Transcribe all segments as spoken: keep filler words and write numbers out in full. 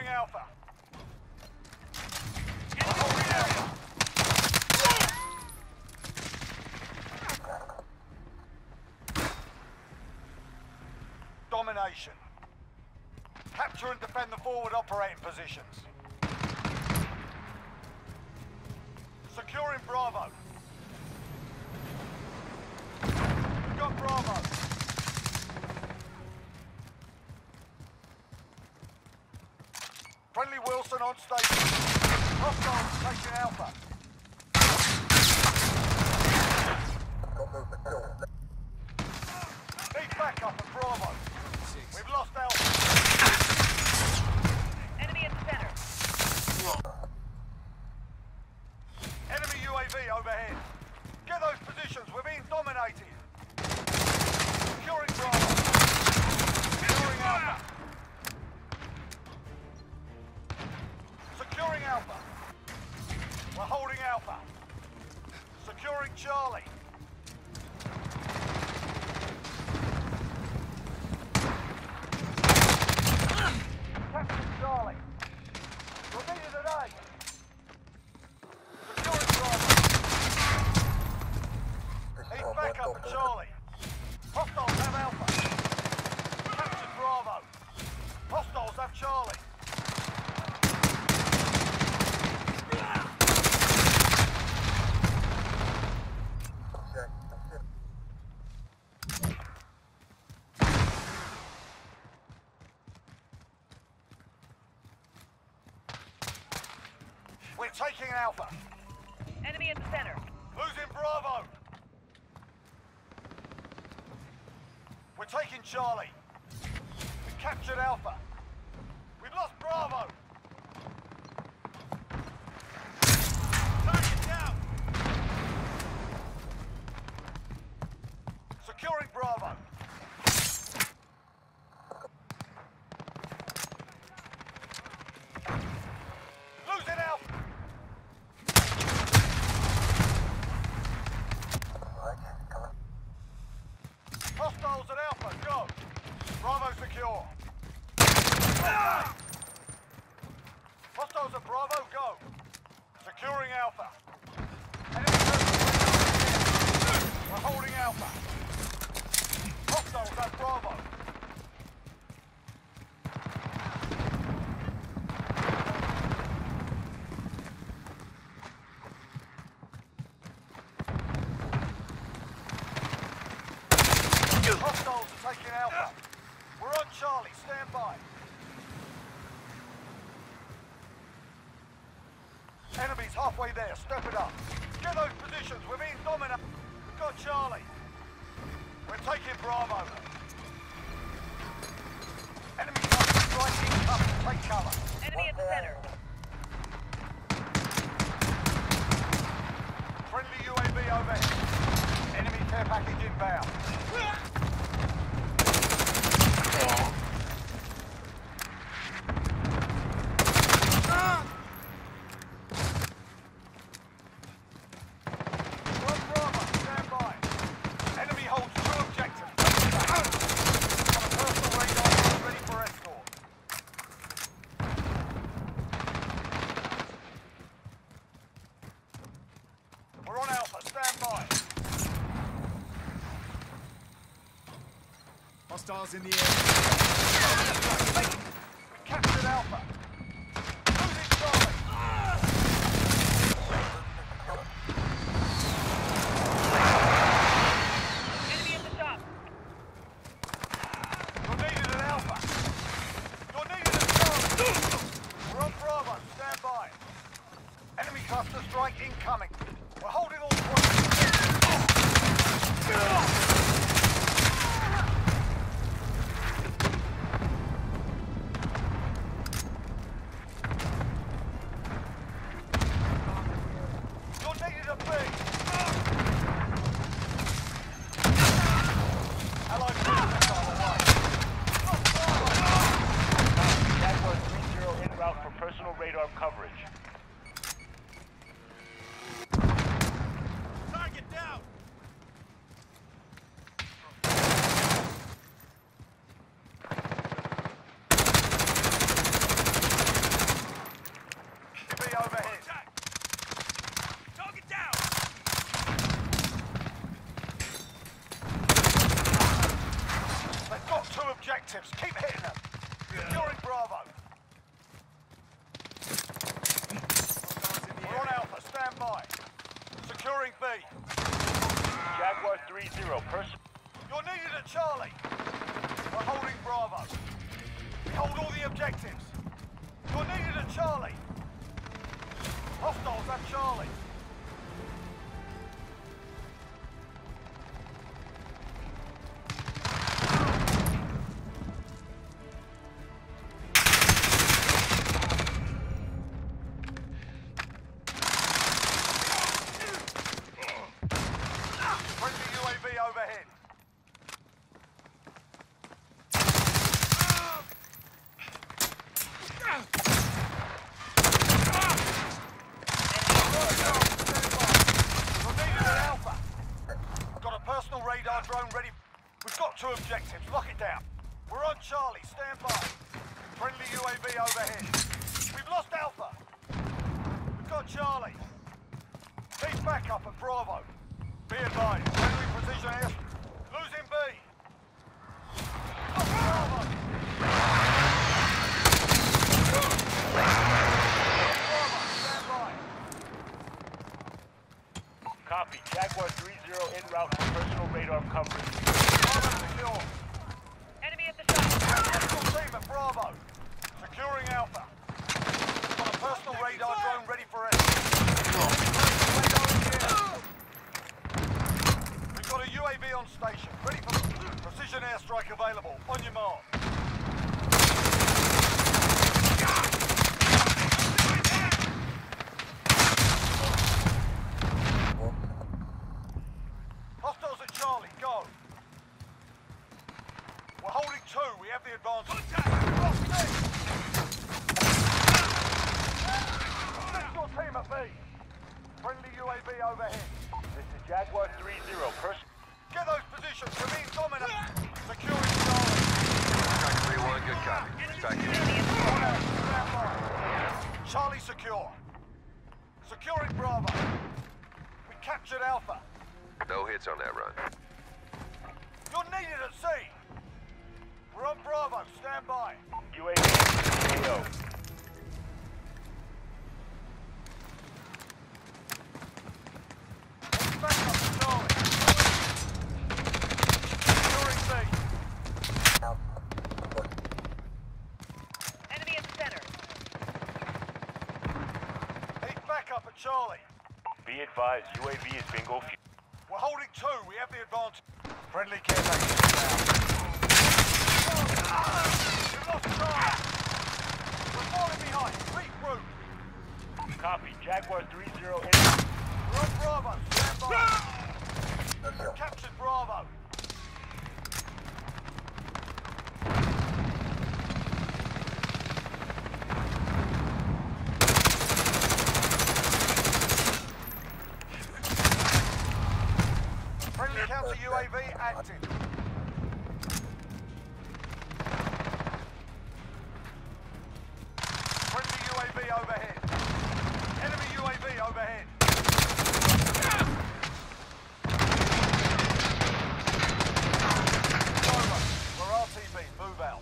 Alpha. We're holding Alpha. Domination. Capture and defend the forward operating positions. Securing Bravo. We've got Bravo. Friendly Wilson on station. Hostiles taking Alpha. Need backup at Bravo. We've lost Alpha. Enemy at the center. Enemy U A V overhead. Get those positions, we're being dominated. Securing Bravo. Securing Alpha. Securing Alpha. We're holding Alpha. Securing Charlie. Capturing Charlie. We're needed today. Securing Bravo. Need backup for Charlie. Hostiles have Alpha. Captured Bravo. Hostiles have Charlie. We're taking Alpha. Enemy at the center. Losing Bravo. We're taking Charlie. We captured Alpha. We've lost Bravo. Target down. Securing Bravo. Losing Alpha. Hostiles at Alpha, go! Bravo secure. Hostiles at Bravo, go! Securing Alpha. Enemy personnel. We're holding Alpha. Hostiles at Bravo. Hostiles are taking Alpha. We're on Charlie, stand by. Enemies halfway there, step it up. Get those positions, we're being dominated. We've got Charlie. We're taking Bravo. Enemy coming, right in cover, take cover. Enemy at the center. Friendly U A V overhead. Enemy care package inbound. One Bravo, stand by. Enemy holds two objectives. On a personal radar, ready for escort. We're on Alpha, stand by. Hostiles in the air. We captured Alpha. Losing Charlie. Enemy at the top. You're needed at Alpha. You're needed at Charlie. We're on Bravo, stand by. Enemy cluster strike incoming. We're holding all points. You're needed at B. Allied forces on the way. Jaguar three zero en route for personal radar coverage. Target down! personal. You're needed at Charlie. We're holding Bravo. We hold all the objectives. You're needed at Charlie. Hostiles at Charlie. Friendly U A V overhead. You're needed at Alpha. Got a personal radar drone ready. We've got two objectives. Lock it down. We're on Charlie. Stand by. Friendly U A V overhead. We've lost Alpha. We've got Charlie. Need backup at Bravo. Be advised. Friendly precision air. Losing B. Lost Bravo. Bravo. Stand by. Copy. Jaguar three zero en route for personal radar coverage. Bravo secure. Enemy at the shop. Hostile team at Bravo. Securing Alpha. Got a personal radar drone ready for it. We've got a U A V on station. Ready for precision airstrike available. On your mark. Hostiles at Charlie. Go. We're holding two. We have the advantage. Lost B. That's your team at B. Friendly U A V overhead. This is Jaguar three zero. Person. Get those positions. We're being dominated. Securing Charlie. Strike three one, good copy. Strike it. Stand by. Charlie secure. Securing Bravo. We captured Alpha. No hits on that run. You're needed at sea. We're on Bravo. Stand by. U A V A O. Back up to Charlie. Securing B. Enemy at the center. Need backup at Charlie. Be advised, U A V is bingo fuel. We're holding two. We have the advantage. Friendly caretaker down. We've lost Charlie. We're falling behind. Regroup. Copy. Jaguar three zero en We're on Bravo. Stand by. Captured Bravo. Friendly counter U A V active. Friendly U A V overhead. Enemy U A V overhead. Over. We're R T B. Move out.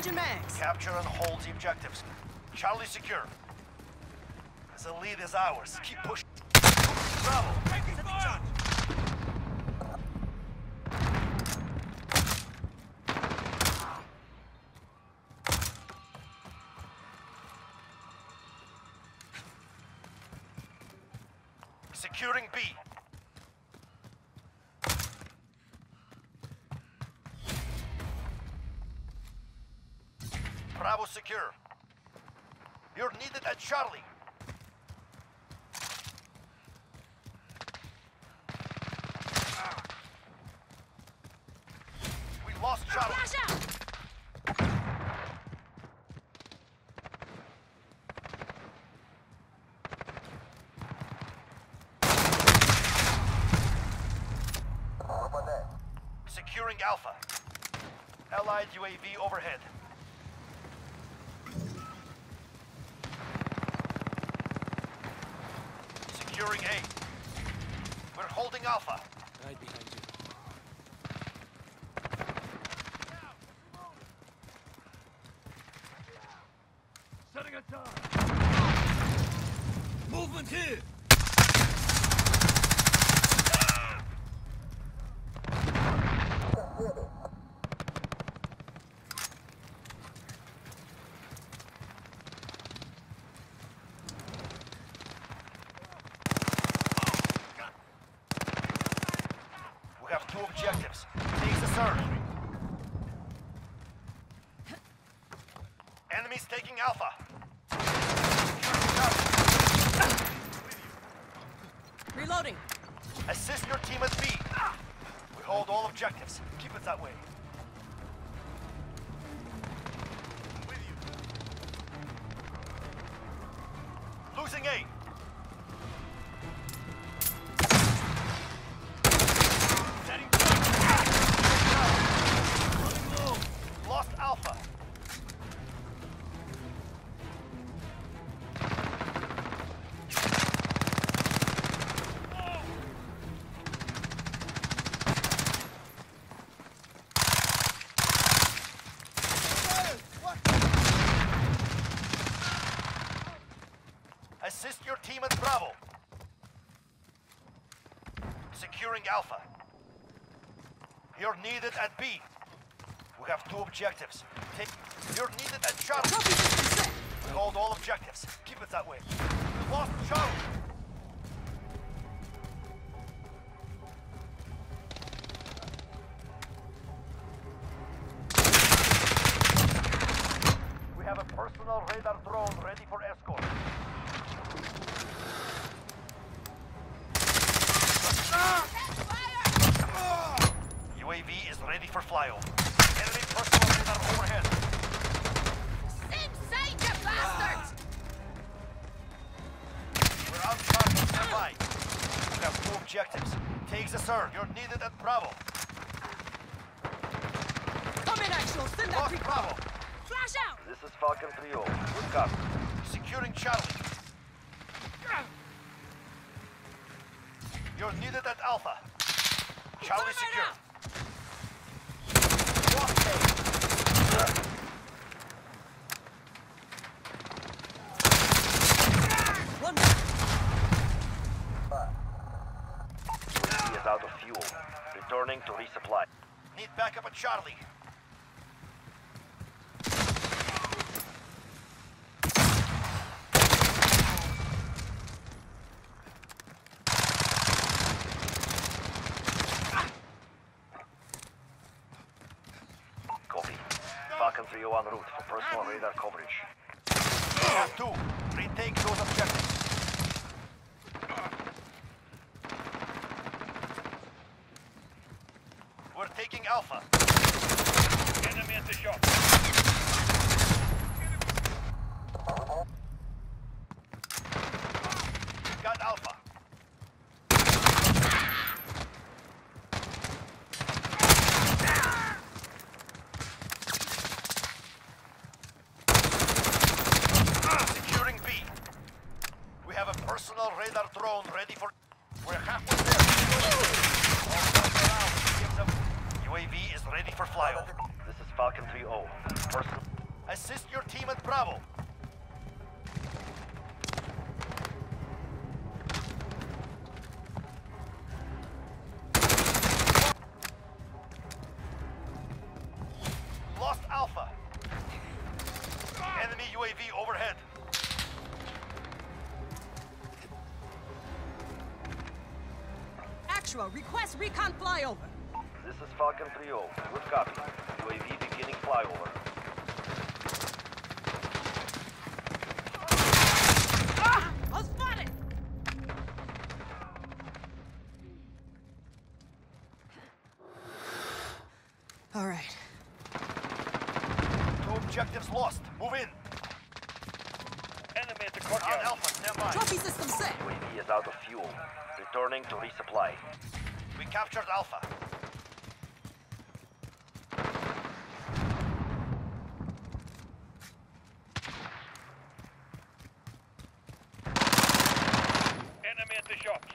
Changing mags. Capture and hold the objectives. Charlie secure. The lead is ours. Keep pushing. Bravo. Securing B. Bravo secure. You're needed at Charlie. We lost Charlie. Flash out! Securing Alpha. Allied U A V overhead. Securing A. We're holding Alpha. Right behind you. Setting a time. Movement here. We have two objectives. Take the third. Enemies taking Alpha. Reloading. Assist your team at B. We hold all objectives. Keep it that way. Losing A. Lost Alpha. Assist your team at Bravo. Securing Alpha. You're needed at B. We have two objectives. Take. You're needed at Charlie. Copy system set. We hold all objectives. Keep it that way. We lost Charlie. We have a personal radar drone ready for escort. U A V is ready for flyover. Enemy personal radar overhead. Inside, you bastards! We're on target. Stand by. We have two objectives. Take the third. You're needed at Bravo. Come in, actual. Send that Lost recon. Bravo. Flash out! This is Falcon three oh. Good copy. Securing Charlie. You're needed at Alpha. Charlie Coming secure. out. Lost A. One more. He is out of fuel. Returning to resupply. Need backup at Charlie. Copy. Falcon three oh en route for personal radar coverage. We have two. Retake those objectives. We're taking Alpha. Enemy at the shop. Got Alpha. Securing B. We have a personal radar drone ready for... We're halfway there. All guns around. Give them... U A V is ready for flyover. This is Falcon three oh. Person... Assist your team at Bravo. Lost Alpha. Enemy U A V overhead. Actual, request recon flyover. This is Falcon three oh. Good copy. U A V beginning flyover. Ah! I'll spot it! All right. Two objectives lost. Move in. Enemy at the On courtyard. Alpha, stand by. Trophy system set. U A V is out of fuel. Returning to resupply. We captured Alpha. Enemy at the shops.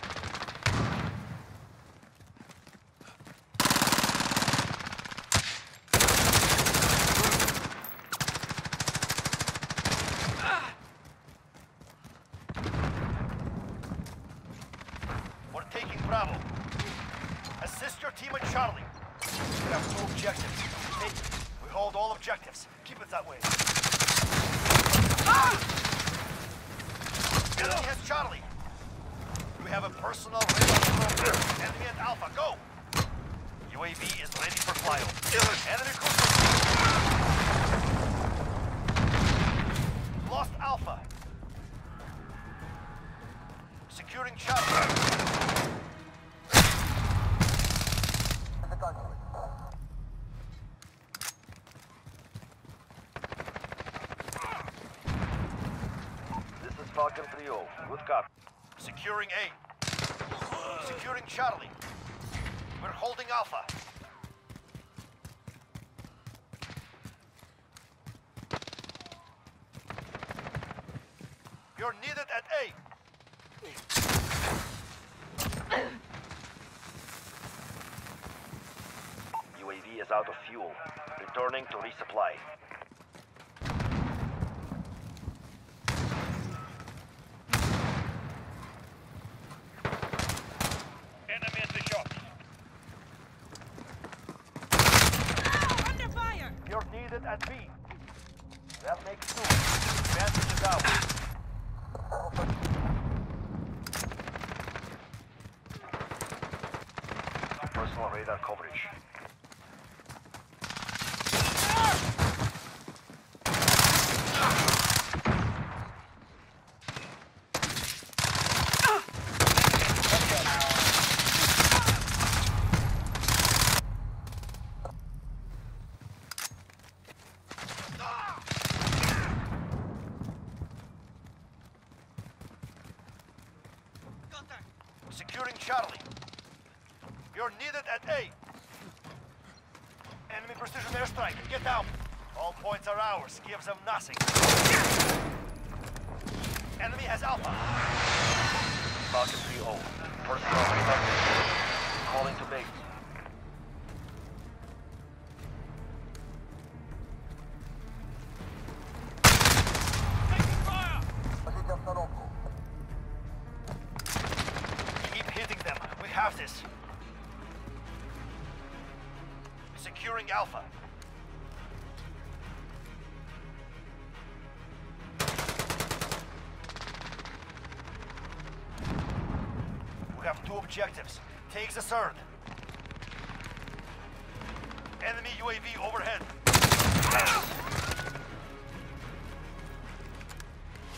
We're taking Bravo. Assist your team at Charlie. We have two objectives. Take it. We hold all objectives. Keep it that way. Ah! Enemy has Charlie. We have a personal radar program. Enemy at Alpha. Go. U A V is ready for flyover. Enemy cruiser. Lost Alpha. Securing Charlie. This is Falcon three oh. Good copy. Securing A. Securing Charlie. We're holding Alpha. You're needed at A. U A V is out of fuel. Returning to resupply. Enemy at the shops. Ah, under fire! You're needed at B. That makes two. Advantage is out. Personal radar coverage. Securing Charlie. You're needed at A. Enemy precision airstrike. Get down. All points are ours. Gives them nothing. Enemy has Alpha. Falcon three oh. Personal radar. Calling to base. Keep hitting them. We have this. Securing Alpha. We have two objectives. Take the third. Enemy U A V overhead.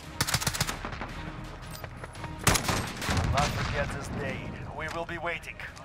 Not forget this day. We will be waiting.